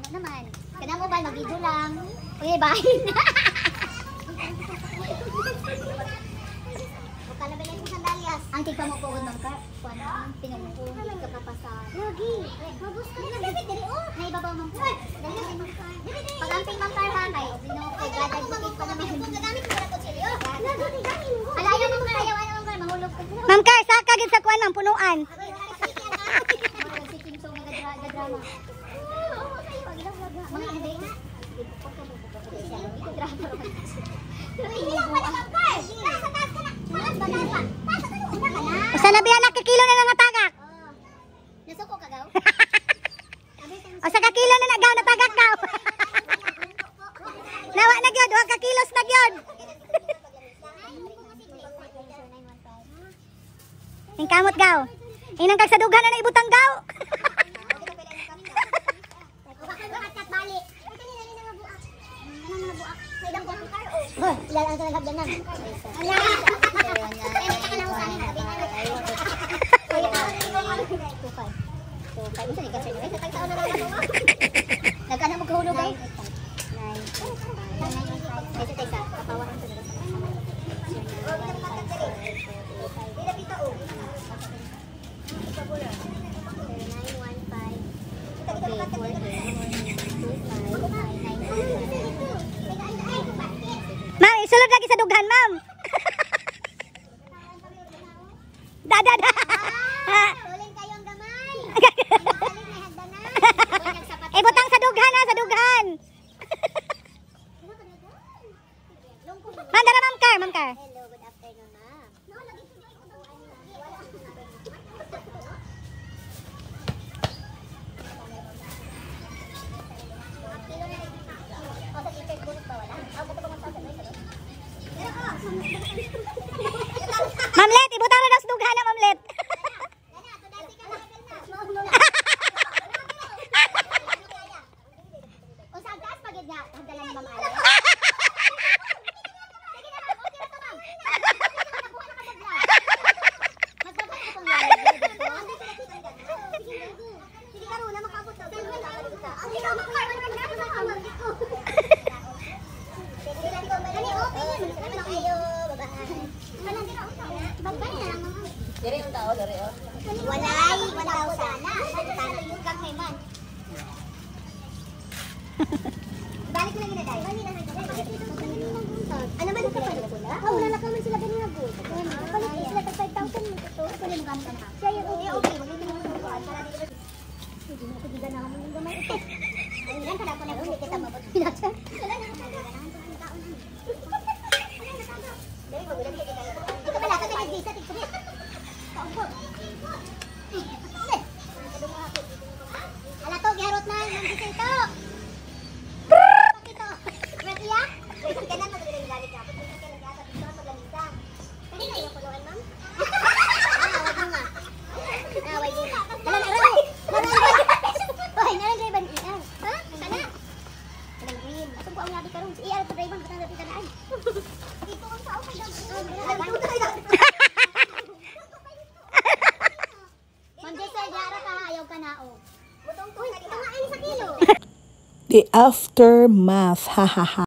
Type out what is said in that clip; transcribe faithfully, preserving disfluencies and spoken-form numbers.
naman. Kana mo ba mag-video lang? Uy, bahin. Bukala ba yung sandalyas? Ang tigpa mo po ng car. Kuan ang pinagpupun ka papasa. Lagi. Mabus ka na dili dili oh. Naibabaw man ko. Dali ay man car. Pag amping man car ha kay dino ko gadag dikit pa naman. Gagamit ko na ko chili oh. Alayo mo kaya ano man car mahulog ko. Ma'am Car, saka gid sa kuan ng punuan. Drama. Mga hindi na. Usa na biya nakikilo na nga tagak. Nasuko ka gaw? Usa ka kilo na nagaw na tagak gaw. Nawa na gyud, wa ka kilos na gyud. Ing kamot gaw. Inang kag sa dughan na ibutang gaw. Oh, ilan ang tanggap dyan lang. Ala! Nagkana mo kahulog ay? Ma'am, isulod lagi sa dughan, ma'am. Da, da, da. Tulin kayong gamay. Ibutang sa dughan ha, sa dughan. Ma'am, dara Ma'am Car, Ma'am Car. Hello, good afternoon, ma'am. Mamlet, ibutang na daw sa dughan na, Mamlet. Dari ang tao, dari oh. Walay, one thousand na. Tanong kang may man. Balik ko lang yun, Day. Ano ba nito pa nila? Oo, wala lang man sila ganun na good. Balik sila tag five thousand mo ito. Kunin mo gamit na. Siya yung okay, okay. Mag-ibig mo sa buwan. Para dito. Hindi mo ko diga na naman yung gamay ito. Ano yan, kada ko na hindi kita mabuti na siya. Wala na naman diga na ang taon na. Dari mo, bilang kita. Ito pala, kasi nag-visa, tiktok. Ala to, giharot na, nandito ito. Pakito. Ready ya? Kanan mo dito galit ka. Pagka kailan ka, dito ka maglamisa. Kanina yung kulungan, ma'am? Ah, wag mo nga. Ah, wag mo nga. Dala na, Roy. Hoy, nalang driver ni Ian. Ha? Sana? Nalang green. Asong ko ang nabi karong si Ian, driver, ba't ang nabi kanaan? Dito ang tao ka daw. Dito tayo. The aftermath, ha ha ha.